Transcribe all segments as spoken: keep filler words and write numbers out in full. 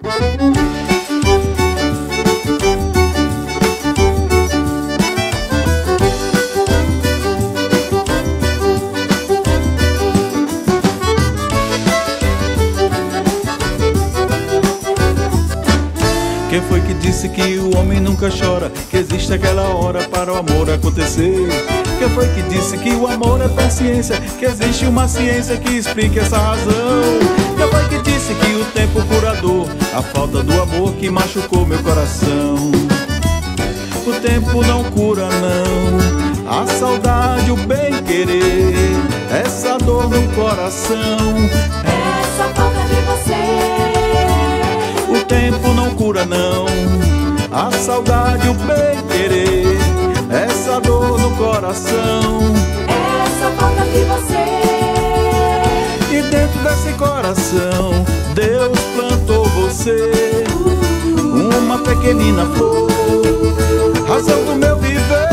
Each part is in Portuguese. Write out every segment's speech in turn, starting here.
Quem foi que disse que o homem nunca chora? Que existe aquela hora para o amor acontecer? Quem foi que disse que o amor é paciência? Que existe uma ciência que explique essa razão? Quem foi que disse que o tempo curador? A falta do amor que machucou meu coração. O tempo não cura não, a saudade, o bem-querer, essa dor no coração, essa falta de você. O tempo não cura não, a saudade, o bem-querer, essa dor no coração, essa falta de você. E dentro desse coração Deus plantou você, uma pequenina flor, razão do meu viver.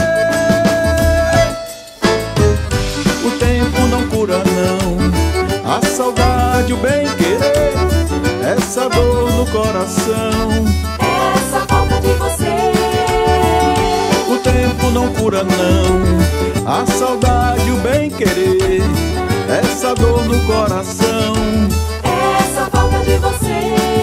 O tempo não cura não, a saudade, o bem-querer, essa dor no coração, essa falta de você. O tempo não cura não, a saudade, o bem-querer, essa dor no coração, essa falta de você.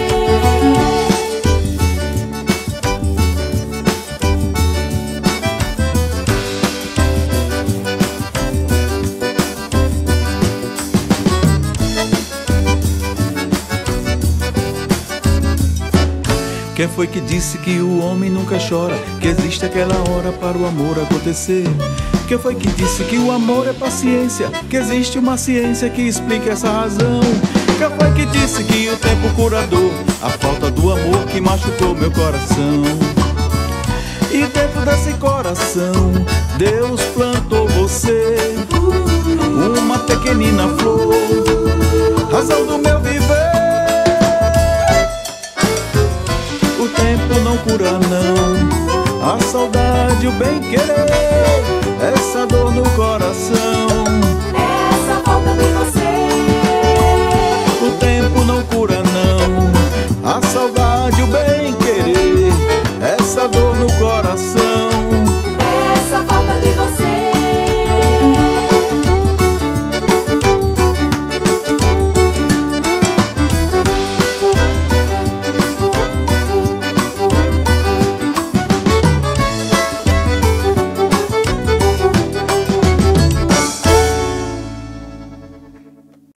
Quem foi que disse que o homem nunca chora? Que existe aquela hora para o amor acontecer? Quem foi que disse que o amor é paciência? Que existe uma ciência que explique essa razão? Quem foi que disse que o tempo curador? A falta do amor que machucou meu coração. E dentro desse coração Deus plantou você, uma pequenina flor, razão do meu viver. O tempo não cura não, a saudade, o bem-querer,